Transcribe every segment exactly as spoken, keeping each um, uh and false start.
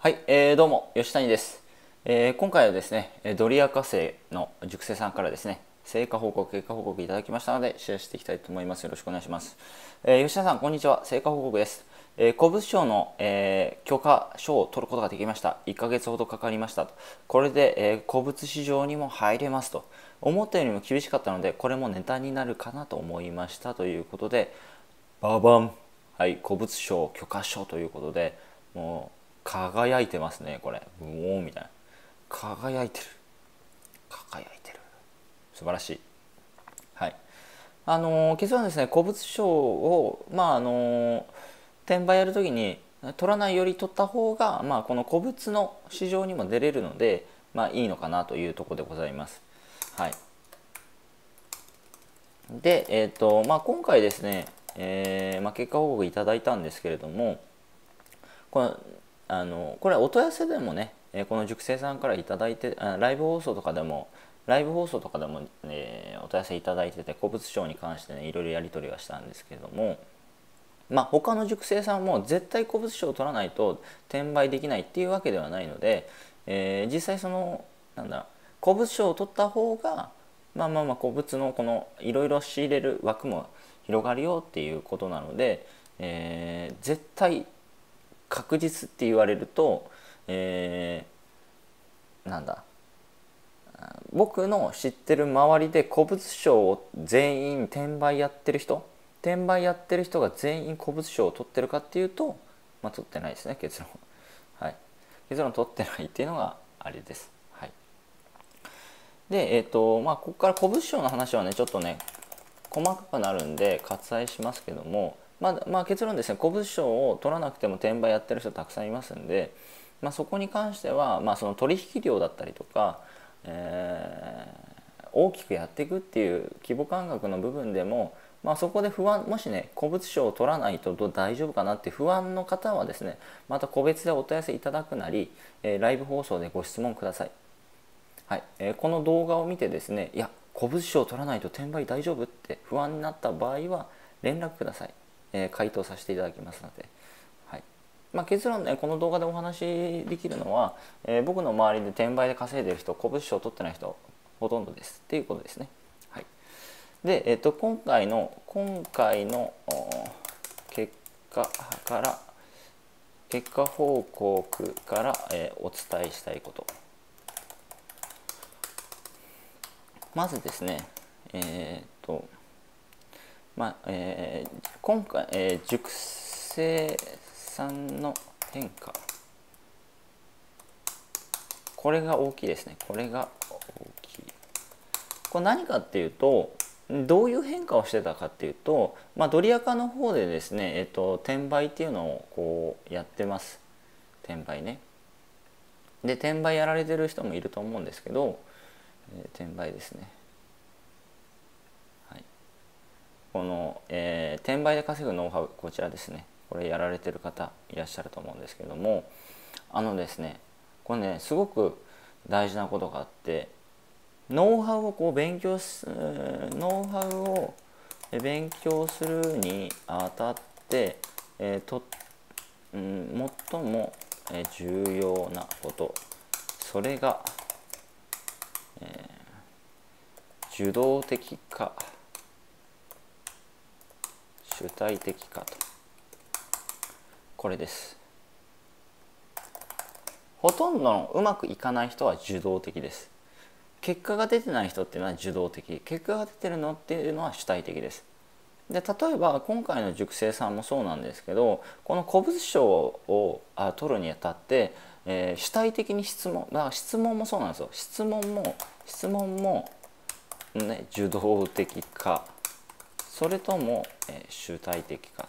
はい、えー、どうも吉谷です、えー今回はですねドリア化成の塾生さんからですね成果報告結果報告いただきましたのでシェアしていきたいと思います。よろしくお願いします。えー吉谷さんこんにちは。成果報告です。えー、古物商の、えー許可証を取ることができました。いっかげつほどかかりましたと。これで、えー古物市場にも入れますと。思ったよりも厳しかったのでこれもネタになるかなと思いましたということで、ババン、はい、古物商許可証ということで、もう輝いてますね。これブオーンみたいな、輝いてる輝いてる、素晴らしい。はい、あのー結論ですね、古物商をまああのー転売やるときに取らないより取った方が、まあ、この古物の市場にも出れるので、まあ、いいのかなというところでございます。はい、で、えーとまあ、今回ですね、えーまあ、結果報告いただいたんですけれども、このあのこれはお問い合わせでもね、この塾生さんからいただいて、ライブ放送とかでもライブ放送とかでも、えーお問い合わせいただいてて、古物商に関してねいろいろやり取りはしたんですけれども、まあ他の塾生さんも絶対古物商を取らないと転売できないっていうわけではないので、えー実際そのなんだ古物商を取った方がまあまあまあ古物のこのいろいろ仕入れる枠も広がるよっていうことなので、えー絶対確実って言われると、えーなんだ僕の知ってる周りで古物商を全員転売やってる人転売やってる人が全員古物商を取ってるかっていうと、まあ、取ってないですね、結論。はい、結論取ってないっていうのがあれです。はい、でえっ、とまあここから古物商の話はねちょっとね細かくなるんで割愛しますけども、まあ、まあ結論ですね、古物商を取らなくても転売やってる人たくさんいますんで、まあ、そこに関しては、まあ、その取引量だったりとか、えー大きくやっていくっていう規模感覚の部分でも、まあ、そこで不安、もしね古物商を取らないと大丈夫かなって不安の方はですね、また個別でお問い合わせいただくなり、えーライブ放送でご質問ください。はい、えーこの動画を見てですね、いや古物商を取らないと転売大丈夫って不安になった場合は連絡ください。えー回答させていただきますので、はい、まあ、結論ねこの動画でお話しできるのは、えー僕の周りで転売で稼いでる人、古物商を取ってない人ほとんどですっていうことですね。はい、で、えー、と今回の今回の結果から結果報告から、えーお伝えしたいこと、まずですね、えーっと、まあ、えー今回、えー塾生さんの変化、これが大きいですね。これが大きい。これ何かっていうと、どういう変化をしてたかっていうと、まあ、ドリアカの方でですね、えっと、転売っていうのをこうやってます。転売ね。で、転売やられてる人もいると思うんですけど、えー転売ですね。はい、この、えー転売で稼ぐノウハウ、こちらですね。これやられてる方いらっしゃると思うんですけども、あのですね、これねすごく大事なことがあって、ノウハウをこう勉強すノウハウを勉強するにあたって、えーとうん、最も重要なこと、それが、えー受動的か主体的かと、これです。ほとんどのうまくいかない人は受動的です。結果が出てない人っていうのは受動的、結果が出てるのっていうのは主体的です。で例えば今回の塾生さんもそうなんですけど、この古物商をあ取るにあたって、えー主体的に質問だから質問もそうなんですよ。質問も質問も、ね、受動的かそれとも、えー主体的か、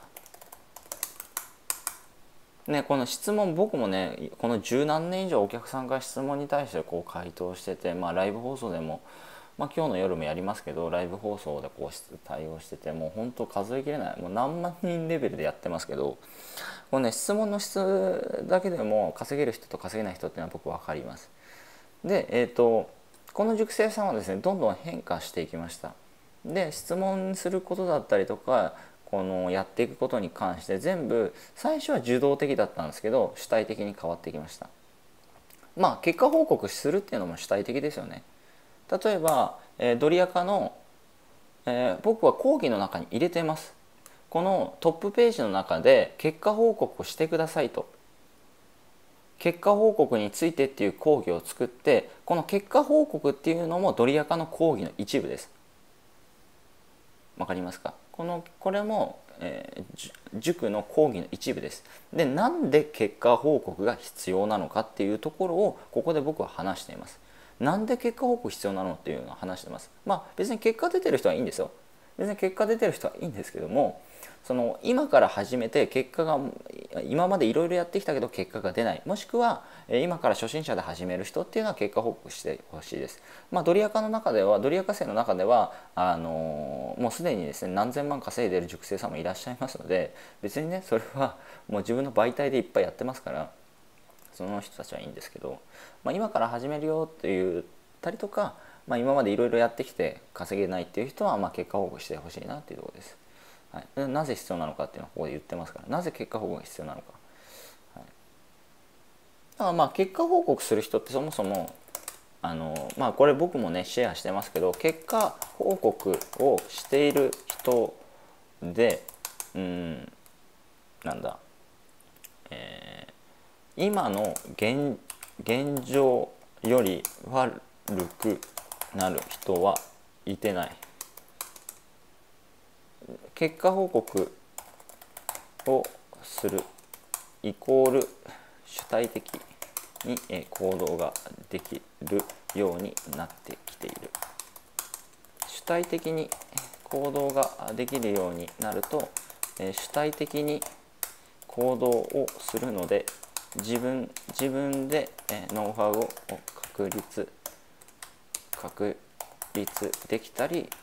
ね、この質問、僕もねこの十何年以上お客さんから質問に対してこう回答してて、まあ、ライブ放送でも、まあ、今日の夜もやりますけどライブ放送でこう対応してて、もう本当数えきれない、もう何万人レベルでやってますけど、このね質問の質だけでも稼げる人と稼げない人っていうのは僕分かります。でえっ、とこの塾生さんはですねどんどん変化していきました。で質問することだったりとか、 このやっていくことに関して全部最初は受動的だったんですけど主体的に変わってきました。まあ結果報告するっていうのも主体的ですよね。例えば、えー、ドリアカの、えー、僕は講義の中に入れてます。このトップページの中で結果報告をしてくださいと、結果報告についてっていう講義を作って、この結果報告っていうのもドリアカの講義の一部です。わかりますか？このこれも、えー、塾の講義の一部です。で、なんで結果報告が必要なのかっていうところをここで僕は話しています。なんで結果報告必要なのっていうのを話してます。まあ別に結果出てる人はいいんですよ。別に結果出てる人はいいんですけども、その今から始めて結果が今までいろいろやってきたけど結果が出ない、もしくは今から初心者で始める人っていうのは結果報告してほしいです。まあ、ドリアカの中ではドリアカ生の中ではあのもうすでにですね何千万稼いでいる塾生さんもいらっしゃいますので、別にねそれはもう自分の媒体でいっぱいやってますから、その人たちはいいんですけど、まあ、今から始めるよって言ったりとか、まあ、今までいろいろやってきて稼げないっていう人はまあ結果報告してほしいなっていうところです。はい、なぜ必要なのかっていうのはここで言ってますから、なぜ結果報告が必要なのか。はい、だからまあ結果報告する人ってそもそもあのまあこれ僕もねシェアしてますけど、結果報告をしている人で、うんなんだ、えー、今の 現, 現状より悪くなる人はいてない。結果報告をするイコール主体的に行動ができるようになってきている。主体的に行動ができるようになると、主体的に行動をするので自分自分でノウハウを確立確立できたり、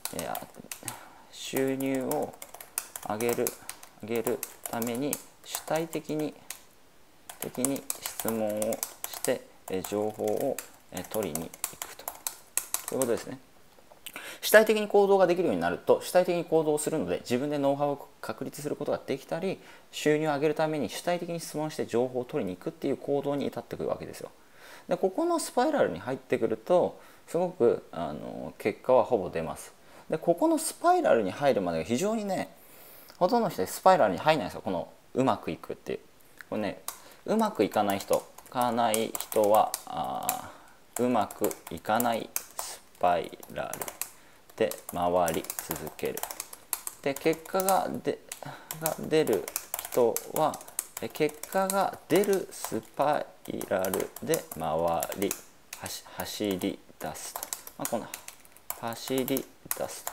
収入を上げる上げるために主体的に的に質問をして情報を取りに行くと、そういうことですね。主体的に行動ができるようになると主体的に行動するので自分でノウハウを確立することができたり、収入を上げるために主体的に質問して情報を取りに行くっていう行動に至ってくるわけですよ。でここのスパイラルに入ってくるとすごくあの結果はほぼ出ます。でここのスパイラルに入るまでが非常にね、ほとんどの人でスパイラルに入らないんですよ。このうまくいくっていう、これね、うまくいかない人いかない人はあうまくいかないスパイラルで回り続ける。で結果がでが出る人は結果が出るスパイラルで回り走り出すと、まあ、この走り出すと。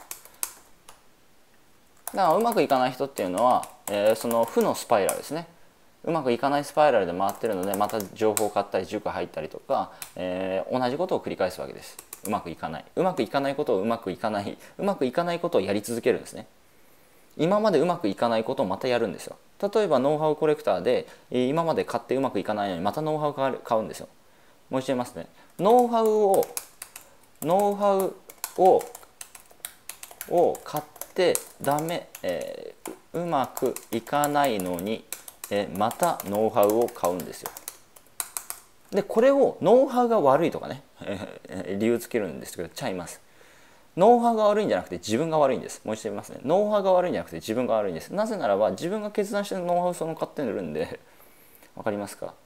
だからうまくいかない人っていうのは、えー、その負のスパイラルですね。うまくいかないスパイラルで回ってるのでまた情報を買ったり塾入ったりとか、えー、同じことを繰り返すわけです。うまくいかないうまくいかないことをうまくいかないうまくいかないことをやり続けるんですね。今までうまくいかないことをまたやるんですよ。例えばノウハウコレクターで今まで買ってうまくいかないのにまたノウハウ買うんですよ。もう一度言いますね。ノウハウをノウハウをを買ってダメ、えー、うまくいかないのに、えー、またノウハウを買うんですよ。でこれをノウハウが悪いとかね、えー、理由つけるんですけどちゃいます。ノウハウが悪いんじゃなくて自分が悪いんです。もう一度言いますね。ノウハウが悪いんじゃなくて自分が悪いんです。なぜならば自分が決断してノウハウをその買ってるんで、わかりますか？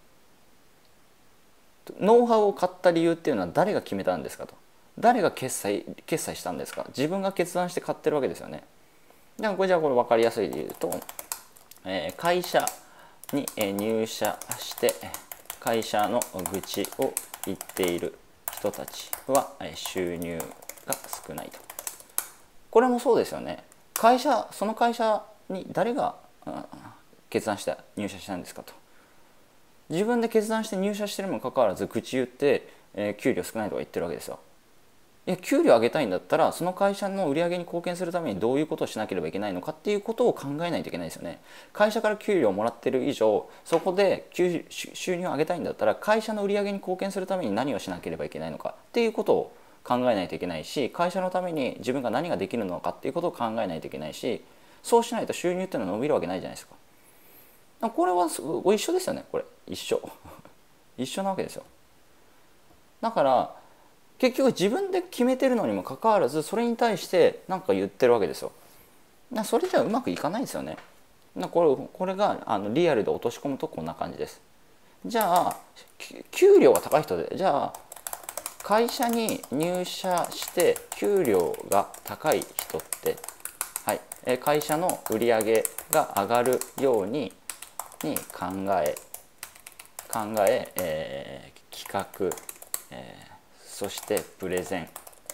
ノウハウを買った理由っていうのは誰が決めたんですかと。誰が決済決済したんですか。自分が決断して買ってるわけですよね。だからこれじゃあこれ分かりやすいで言うと、えー、会社に入社して会社の愚痴を言っている人たちは収入が少ないと。これもそうですよね。会社その会社に誰が決断して入社したんですかと。自分で決断して入社してるにもかかわらず愚痴言って、えー、給料少ないとか言ってるわけですよ。いや給料上げたいんだったらその会社の売り上げに貢献するためにどういうことをしなければいけないのかっていうことを考えないといけないですよね。会社から給料をもらってる以上そこで収入を上げたいんだったら会社の売り上げに貢献するために何をしなければいけないのかっていうことを考えないといけないし、会社のために自分が何ができるのかっていうことを考えないといけないし、 そうしないと収入っていうのは伸びるわけないじゃないですか。これはご一緒ですよね。これ一緒一緒なわけですよ。だから結局自分で決めてるのにもかかわらず、それに対して何か言ってるわけですよ。それじゃうまくいかないですよね。これ、これがあのリアルで落とし込むとこんな感じです。じゃあ給料が高い人で、じゃあ会社に入社して給料が高い人って、はい、会社の売り上げが上がるようにに考え考ええー、企画、えー、そしてプレゼン、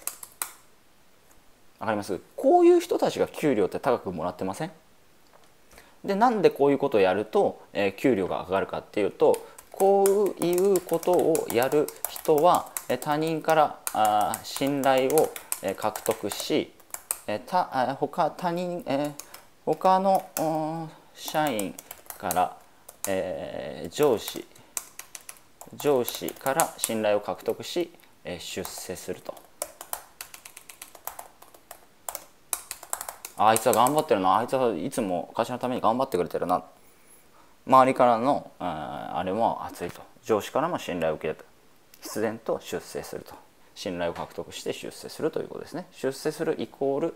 わかります？こういう人たちが給料って高くもらってません？で、なんでこういうことをやると、えー、給料が上がるかっていうと、こういうことをやる人は他人からあ信頼を獲得し、他他他人え他の社員から、えー、上司上司から信頼を獲得し出世すると。あいつは頑張ってるな、あいつはいつも会社のために頑張ってくれてるな、周りからのあれも熱いと、上司からも信頼を受けて必然と出世すると、信頼を獲得して出世するということですね。出世するイコール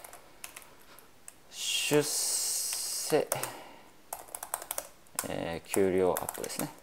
出世、えー、給料アップですね。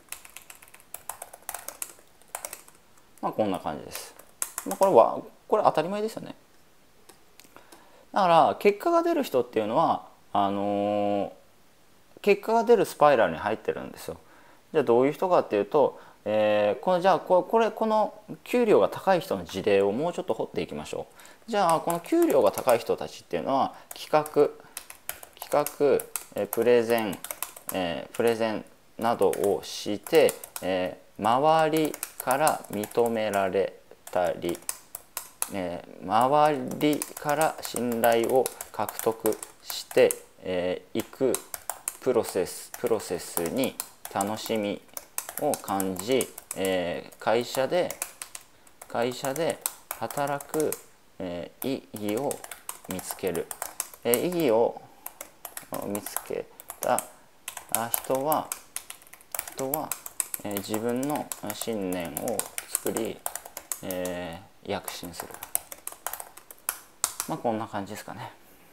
まあこんな感じです。まあ、これはこれ当たり前ですよね。だから結果が出る人っていうのはあのー、結果が出るスパイラルに入ってるんですよ。じゃあどういう人かっていうと、えー、このじゃあここれこの給料が高い人の事例をもうちょっと掘っていきましょう。じゃあこの給料が高い人たちっていうのは企画企画、えー、プレゼン、えー、プレゼンなどをして、えー、周りから認められたり、えー、周りから信頼を獲得してい、えー、くプロセスプロセスに楽しみを感じ、えー、会社で会社で働く、えー、意義を見つける、えー、意義を見つけた人は人は、えー、自分の信念を作り、えー、躍進する。まあこんな感じですかね。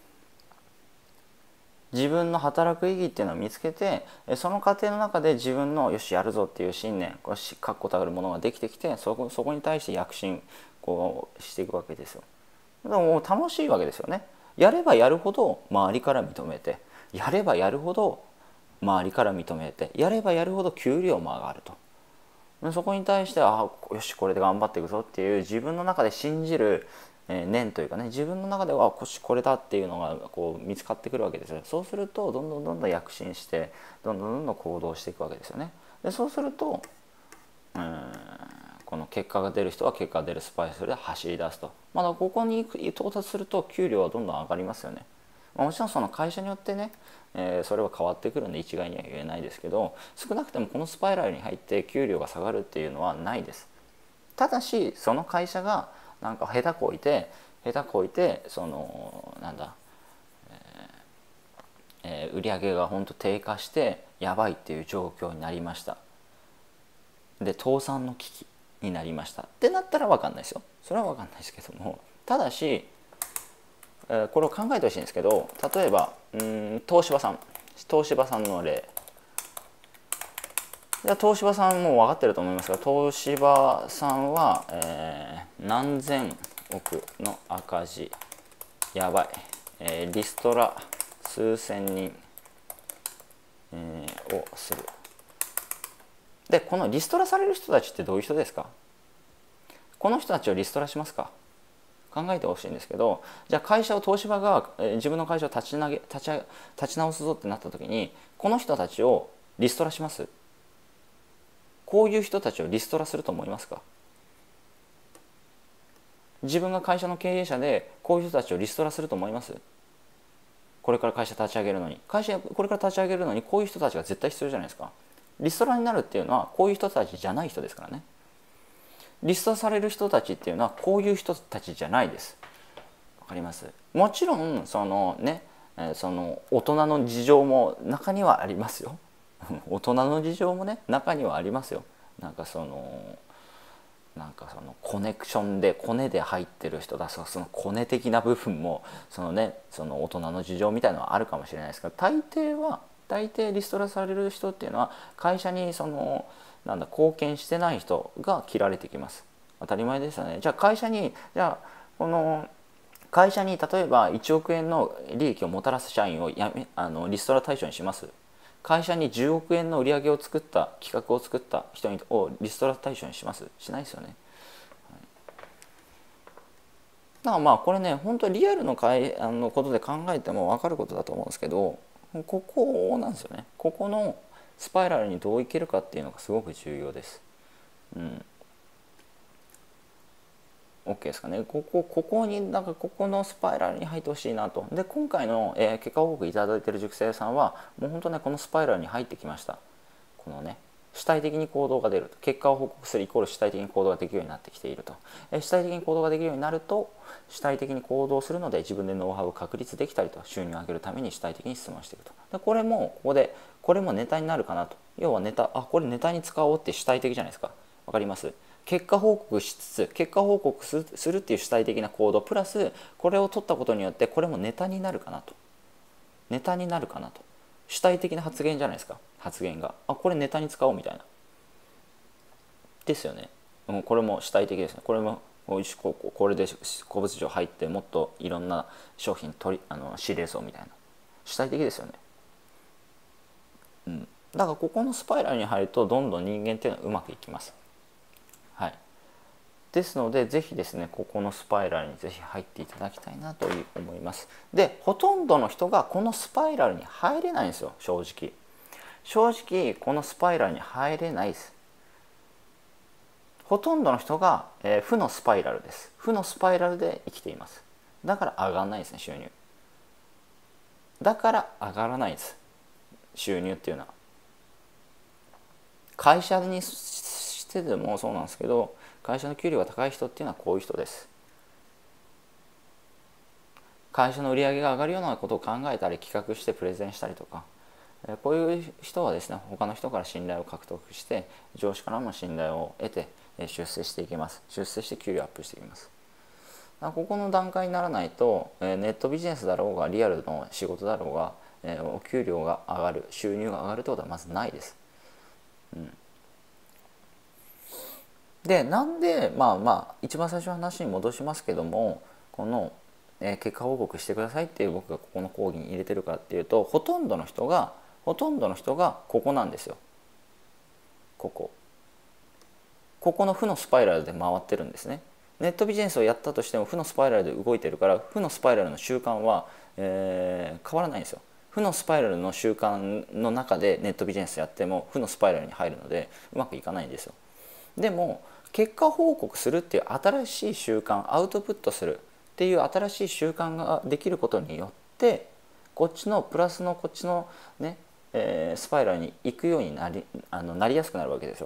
自分の働く意義っていうのを見つけて、その過程の中で自分のよしやるぞっていう信念、これ確固たるものができてきて、そこそこに対して躍進こうしていくわけですよ。でももう楽しいわけですよね。やればやるほど周りから認めて、やればやるほど周りから認めて、やればやるほど給料も上がると。そこに対してあよしこれで頑張っていくぞっていう自分の中で信じる念というかね、自分の中ではこれだっていうのがこう見つかってくるわけですよ。そうするとどんどんどんどん躍進してどんどんどんどん行動していくわけですよね。でそうするとうんこの結果が出る人は結果が出るスパイスで走り出すと。まだここに到達すると給料はどんどん上がりますよね。もちろんその会社によってね、えー、それは変わってくるんで一概には言えないですけど、少なくともこのスパイラルに入って給料が下がるっていうのはないです。ただしその会社がなんか下手こいて下手こいてそのなんだ、えー、売り上げが本当低下してやばいっていう状況になりました。で倒産の危機になりましたってなったら分かんないですよ。それは分かんないですけども、ただし、えー、これを考えてほしいんですけど、例えばうん東芝さん東芝さんの例、じゃあ東芝さんも分かってると思いますが、東芝さんは、えー、何千億の赤字、やばい、えー、リストラ数千人、えー、をする。でこのリストラされる人たちってどういう人ですか？この人たちをリストラしますか？考えてほしいんですけど、じゃあ会社を東芝が、えー、自分の会社を立ち上げ立ち立ち直すぞってなった時にこの人たちをリストラします？こういう人たちをリストラすると思いますか？自分が会社の経営者でこういう人たちをリストラすると思います？これから会社立ち上げるのに会社これから立ち上げるのにこういう人たちが絶対必要じゃないですか。リストラになるっていうのはこういう人たちじゃない人ですからね。リストラされる人たちっていうのはこういう人たちじゃないです。わかります？もちろんそのねえー、その大人の事情も中にはありますよ大人の事情もね中にはありますよ。なんかそのなんかそのコネクションでコネで入ってる人だ、そのコネ的な部分もそのねその大人の事情みたいなのはあるかもしれないですけど、大抵は大抵リストラされる人っていうのは会社にそのなんだ貢献してない人が切られてきます。当たり前ですよね。じゃあ会社にじゃあこの会社に例えばいちおくえんの利益をもたらす社員をやめあのリストラ対象にします。会社にじゅうおくえんの売り上げを作った企画を作った人をリストラ対象にします？しないですよね。だからまあこれね本当リアルのかいあのことで考えても分かることだと思うんですけど、ここなんですよね。ここのスパイラルにどういけるかっていうのがすごく重要です。うん。OK ですかね。ここここになんかここのスパイラルに入ってほしいなと。で今回の、えー、結果報告いただいている塾生さんはもう本当ねこのスパイラルに入ってきました。このね主体的に行動が出ると、結果を報告するイコール主体的に行動ができるようになってきていると、え主体的に行動ができるようになると主体的に行動するので自分でノウハウを確立できたりと、収入を上げるために主体的に質問していくと。でこれもここでこれもネタになるかなと。要はネタあこれネタに使おうって主体的じゃないですか。わかります？結果報告しつつ結果報告するっていう主体的な行動プラスこれを取ったことによってこれもネタになるかなと。ネタになるかなと。主体的な発言じゃないですか。発言があこれネタに使おうみたいなですよね。うん、これも主体的ですね。これもこれで古物商入ってもっといろんな商品取りあの仕入れそうみたいな主体的ですよね。うん、だからここのスパイラルに入るとどんどん人間っていうのはうまくいきます。はい。ですのでぜひですねここのスパイラルにぜひ入っていただきたいなと思います。でほとんどの人がこのスパイラルに入れないんですよ。正直正直このスパイラルに入れないです。ほとんどの人が、えー、負のスパイラルです。負のスパイラルで生きています。だから上がらないですね収入。だから上がらないです。収入っていうのは会社にしてでもそうなんですけど、会社の給料が高い人っていうのはこういう人です。会社の売り上げが上がるようなことを考えたり企画してプレゼンしたりとか、こういう人はですね他の人から信頼を獲得して上司からも信頼を得て出世していきます。出世して給料アップしていきます。ここの段階にならないとネットビジネスだろうがリアルの仕事だろうがお給料が上がる、収入が上がるってことはまずないです。うん、でなんでまあまあ一番最初の話に戻しますけども、この結果報告してくださいっていう僕がここの講義に入れてるかっていうと、ほとんどの人がほとんどの人がここなんですよ。ここここの負のスパイラルで回ってるんですね。ネットビジネスをやったとしても負のスパイラルで動いてるから、負のスパイラルの習慣は、えー、変わらないんですよ。負のスパイラルの習慣の中でネットビジネスやっても負のスパイラルに入るのでうまくいかないんですよ。でも結果報告するっていう新しい習慣、アウトプットするっていう新しい習慣ができることによってこっちのプラスのこっちのね、えー、スパイラルに行くようになりあのなりやすくなるわけですよ。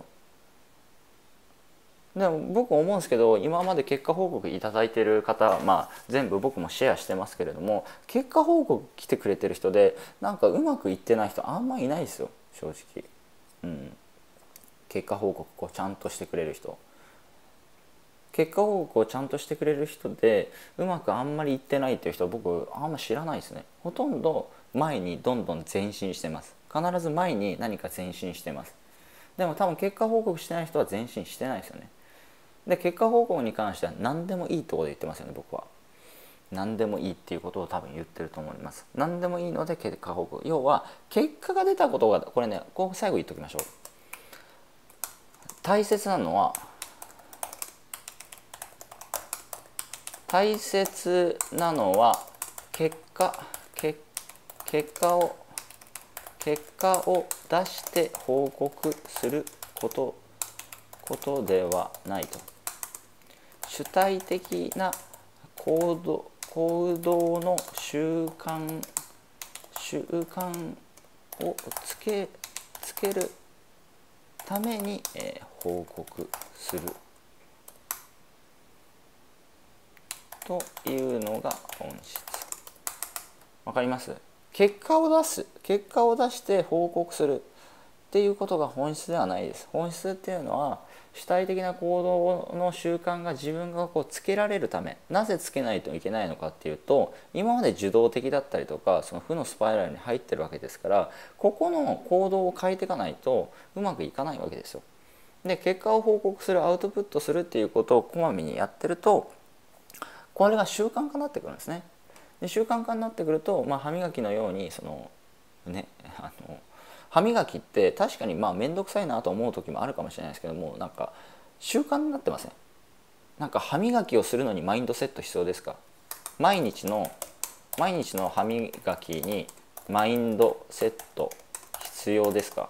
でも僕思うんですけど、今まで結果報告いただいている方、まあ、全部僕もシェアしてますけれども、結果報告来てくれてる人でなんかうまくいってない人あんまいないですよ正直。うん、結果報告をちゃんとしてくれる人、結果報告をちゃんとしてくれる人でうまくあんまりいってないっていう人は僕あんま知らないですね。ほとんど前にどんどん前進してます。必ず前に何か前進してます。でも多分結果報告してない人は前進してないですよね。で結果報告に関しては何でもいいところで言ってますよね。僕は何でもいいっていうことを多分言ってると思います。何でもいいので結果報告、要は結果が出たことが、これねこう最後言っておきましょう。大切なのは大切なのは結果結結果を結果を出して報告することことではないと。主体的な行動行動の習慣習慣をつけつけるために、えー、報告するというのが本質。 わかります？結果を出す結果を出して報告するっていうことが本質ではないです。本質っていうのは主体的な行動の習慣が自分がこうつけられるため、なぜつけないといけないのかっていうと、今まで受動的だったりとかその負のスパイラルに入ってるわけですから、ここの行動を変えていかないとうまくいかないわけですよ。で結果を報告する、アウトプットするっていうことをこまめにやってると、これが習慣化になってくるんですね。で習慣化になってくると、まあ、歯磨きのようにそのねあの歯磨きって確かにまあ面倒くさいなと思う時もあるかもしれないですけども、なんか習慣になってません？なんか歯磨きをするのにマインドセット必要ですか？毎日の毎日の歯磨きにマインドセット必要ですか？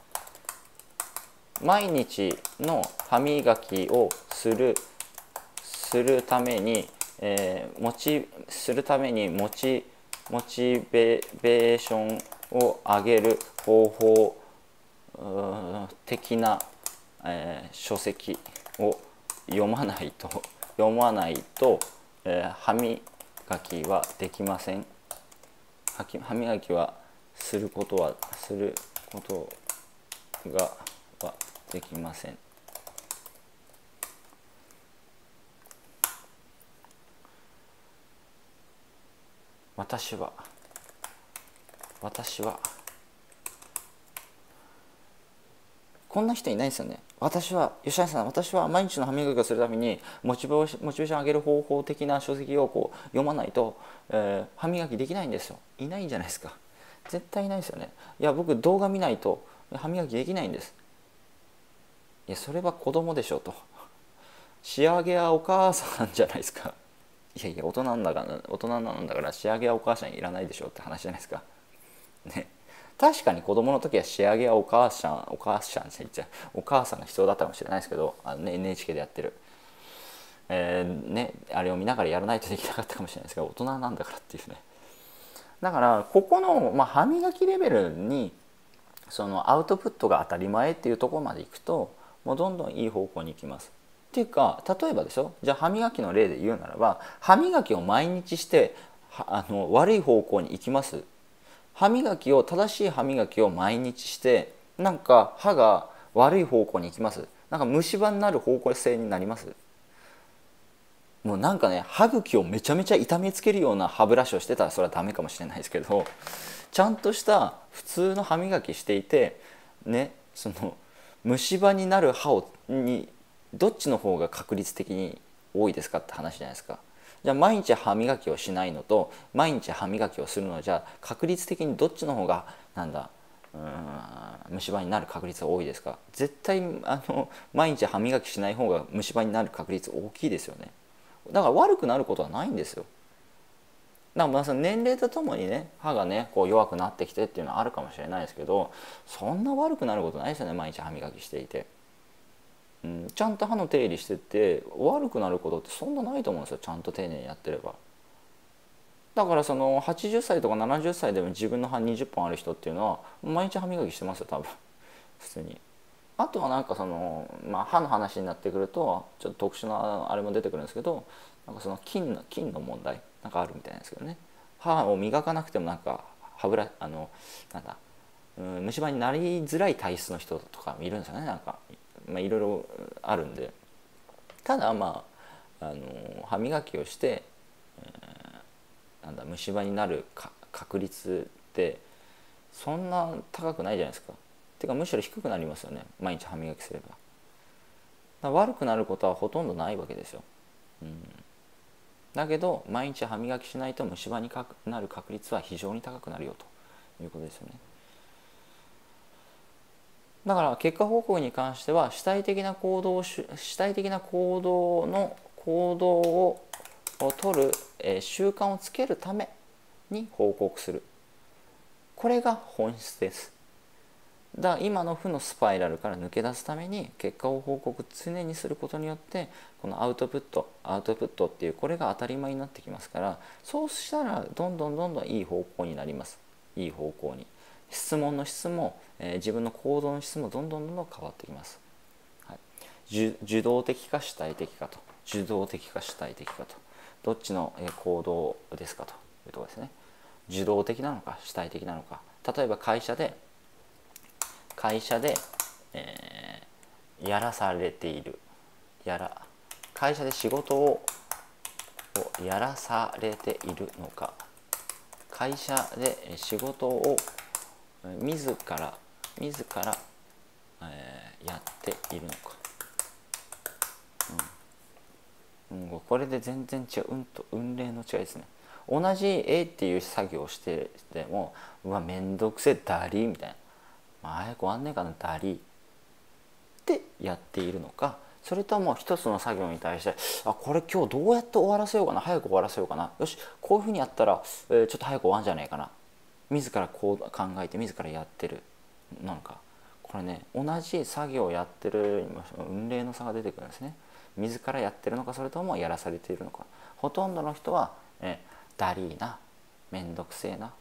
毎日の歯磨きをするするために、えー、モチするためにモチモチベーションを上げる方法的な、えー、書籍を読まないと読まないと、えー、歯磨きはできません。歯磨きはすることはすることがはできません。私は私はこんな人いないですよね。私は吉谷さん、私は毎日の歯磨きをするためにモチベーションモチベーション上げる方法的な書籍をこう読まないと、えー、歯磨きできないんですよ。いないんじゃないですか。絶対いないですよね。いや僕動画見ないと歯磨きできないんです。いやそれは子供でしょと。仕上げはお母さんじゃないですか。いやいや大人なんだから大人なんだから仕上げはお母さんいらないでしょって話じゃないですかね。確かに子供の時は仕上げはお母さんお母さんって言っちゃうお母さんが必要だったかもしれないですけど、あの、ね、エヌエイチケー でやってる、えーね、あれを見ながらやらないとできなかったかもしれないですけど、大人なんだからっていうね。だからここの、まあ、歯磨きレベルにそのアウトプットが当たり前っていうところまでいくと、もうどんどんいい方向に行きます。っていうか、例えばですよ、じゃあ歯磨きの例で言うならば、歯磨きを毎日してあの悪い方向に行きます？歯磨きを正しい歯磨きを毎日してなんか歯が悪い方向に行きます？なんか虫歯になる方向性になります？もうなんかね、歯茎をめちゃめちゃ痛めつけるような歯ブラシをしてたらそれはダメかもしれないですけど、ちゃんとした普通の歯磨きしていてね、その虫歯になる歯をにどっちの方が確率的に多いですかって話じゃないですか。じゃあ毎日歯磨きをしないのと毎日歯磨きをするのじゃ確率的にどっちの方がなんだうーん虫歯になる確率が多いですか？絶対あの毎日歯磨きしない方が虫歯になる確率大きいですよね。だから悪くなることはないんですよ。だからまあその年齢とともにね歯がねこう弱くなってきてっていうのはあるかもしれないですけど、そんな悪くなることないですよね。毎日歯磨きしていて、うん、ちゃんと歯の手入れしてて悪くなることってそんなないと思うんですよ。ちゃんと丁寧にやってれば。だからそのはちじゅっさいとかななじゅっさいでも自分の歯にじゅっぽんある人っていうのは毎日歯磨きしてますよ多分普通に。あとはなんかその、まあ、歯の話になってくるとちょっと特殊なあれも出てくるんですけど、なんかその菌の菌の問題なんかあるみたいなんですけどね。歯を磨かなくてもなんか歯ブラあのなんだ、うん、虫歯になりづらい体質の人とかいるんですよね。なんか、まあ、いろいろあるんで。ただまあ、あの歯磨きをして、えー、なんだ虫歯になるか確率ってそんな高くないじゃないですか。てかむしろ低くなりますよね、毎日歯磨きすれば。だから悪くなることはほとんどないわけですよ、うん、だけど毎日歯磨きしないと虫歯になる確率は非常に高くなるよということですよね。だから結果報告に関しては主体的な行動を主体的な行動の行動を取る、えー、習慣をつけるために報告する、これが本質です。だから今の負のスパイラルから抜け出すために結果を報告常にすることによってこのアウトプットアウトプットっていうこれが当たり前になってきますから、そうしたらどんどんどんどんいい方向になります。いい方向に質問の質も、えー、自分の行動の質もどんどんどんどん変わってきます、はい、受動的か主体的かと受動的か主体的かとどっちの行動ですかというところですね。 受動的なのか主体的なのか。例えば会社で会社で、えー、やらされているやら会社で仕事をやらされているのか、会社で仕事を自ら自ら、えー、やっているのか、うん、これで全然違う、運と運例の違いですね。同じ A っていう作業をしてても、うわめんどくせえダリーみたいな、まあ、早く終わんねえかなダリーってやっているのか、それとも一つの作業に対して、あこれ今日どうやって終わらせようかな、早く終わらせようかな、よしこういうふうにやったら、えー、ちょっと早く終わんじゃないかな、自らこう考えて自らやってるなんか、これね同じ作業をやってる運命の差が出てくるんですね。自らやってるのか、それともやらされているのか。ほとんどの人は、えダリーな、めんどくせえな、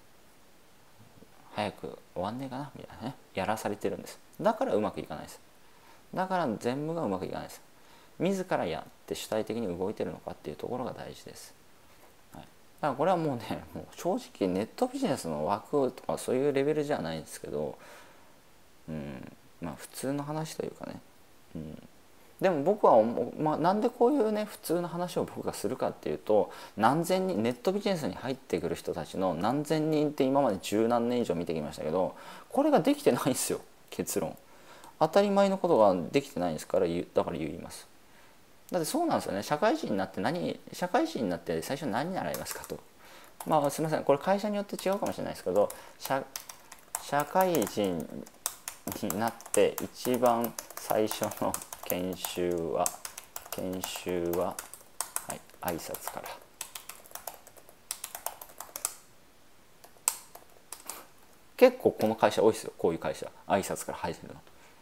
早く終わんねえかなみたいなね、やらされてるんです。だからうまくいかないです。だから全部がうまくいかないです。自らやって主体的に動いてるのかっていうところが大事です。はい、だからこれはもうね、もう正直ネットビジネスの枠とかそういうレベルじゃないんですけど、うん、まあ普通の話というかね、うん、でも僕は、まあ、なんでこういうね普通の話を僕がするかっていうと、何千人ネットビジネスに入ってくる人たちの何千人って今まで十何年以上見てきましたけど、これができてないんですよ。結論当たり前のことができてないんですから、だから言います。だってそうなんですよね。社会人になって何社会人になって最初何習いますかと。まあすみません、これ会社によって違うかもしれないですけど、社社会人になって一番最初の研修は研修は、はい、挨拶から。結構この会社多いですよ、こういう会社挨拶から入るの。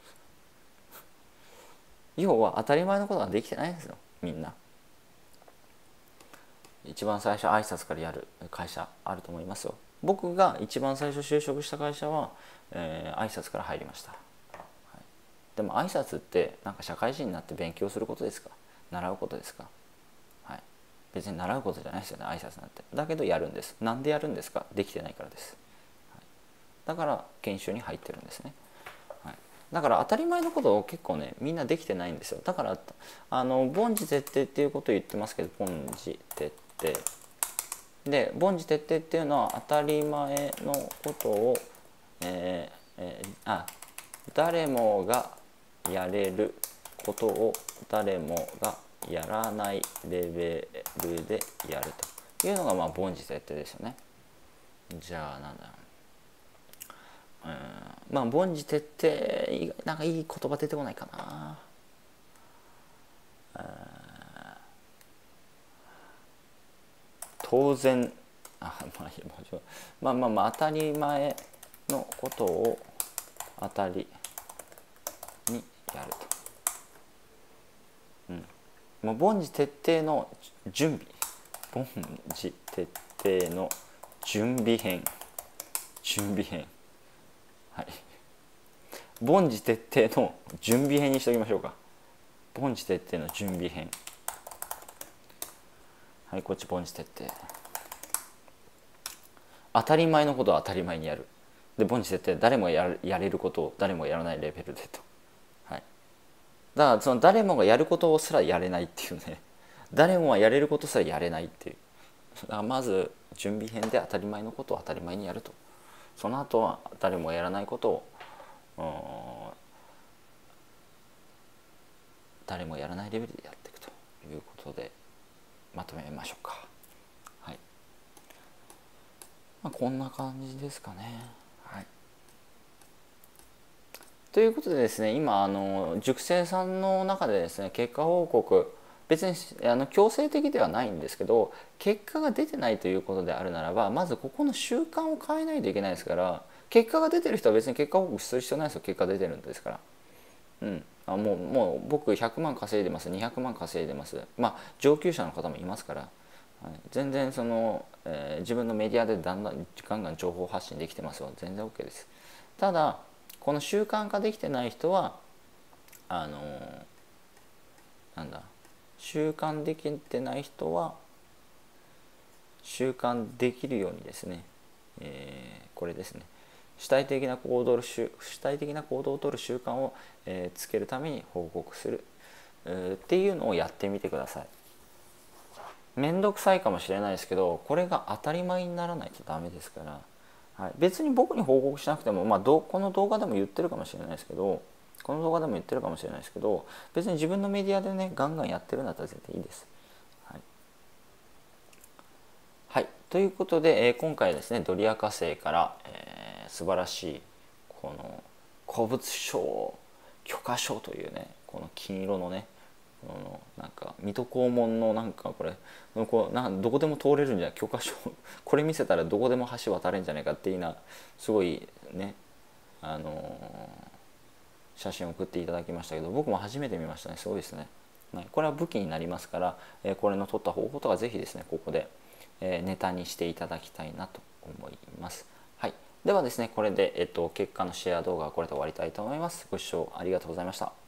要は当たり前のことができてないんですよ、みんな。一番最初挨拶からやる会社あると思いますよ。僕が一番最初就職した会社は、えー、挨拶から入りました。はい、でも挨拶ってなんか社会人になって勉強することですか、習うことですか。はい、別に習うことじゃないですよね、挨拶なんて。だけどやるんです。なんでやるんですか、できてないからです。はい、だから研修に入ってるんですね。はい、だから当たり前のことを結構ねみんなできてないんですよ。だからあの凡事徹底っていうことを言ってますけど、凡事徹底で凡事徹底っていうのは当たり前のことを、えーえー、あ誰もがやれることを誰もがやらないレベルでやるというのがまあ凡事徹底ですよね。じゃあなんだろう、うん、まあ凡事徹底、なんかいい言葉出てこないかな。当然あ、まあ、まあまあまあ当たり前のことを当たりにやると、うん、もう凡事徹底の準備、凡事徹底の準備編準備編はい凡事徹底の準備編にしておきましょうか。凡事徹底の準備編、はい、こっち凡事徹底、当たり前のことを当たり前にやる。で凡事徹底、誰もややれることを誰もやらないレベルでと。はい、だからその誰もがやることをすらやれないっていうね、誰もがやれることすらやれないっていう。だからまず準備編で当たり前のことを当たり前にやると。その後は誰もやらないことを誰もやらないレベルでやっていくということでまとめましょうか。はい、まあ、こんな感じですかね。はい、ということでですね、今あの塾生さんの中でですね、結果報告、別にあの強制的ではないんですけど、結果が出てないということであるならば、まずここの習慣を変えないといけないですから、結果が出てる人は別に結果報告する必要ないですよ。結果出てるんですから。うん、あもうもう僕ひゃくまん稼いでます、にひゃくまん稼いでます、まあ上級者の方もいますから、はい、全然その、えー、自分のメディアでだんだんガンガン情報発信できてますよ。全然 OK です。ただこの習慣化できてない人はあのー、なんだ習慣できてない人は習慣できるようにですね、えー、これですね、主体的な行動主体的な行動をとる習慣を、えー、つけるために報告する、えー、っていうのをやってみてください。めんどくさいかもしれないですけど、これが当たり前にならないとダメですから、はい、別に僕に報告しなくても、まあ、どこの動画でも言ってるかもしれないですけどこの動画でも言ってるかもしれないですけど、別に自分のメディアでねガンガンやってるんだったら絶対いいです。はい、はい、ということで、えー、今回ですねドリア火星から、えー、素晴らしいこの古物商許可証というね、この金色のね、このなんか水戸黄門のなんかこれこうなんどこでも通れるんじゃない許可証これ見せたらどこでも橋渡れんじゃないかっていうようなすごいね、あのー、写真を送っていただきましたけど、僕も初めて見ましたね。すごいですね。はい、これは武器になりますから、えー、これの撮った方法とかぜひですねここで、えー、ネタにしていただきたいなと思います。はい、ではですねこれで、えっと、結果のシェア動画はこれで終わりたいと思います。ご視聴ありがとうございました。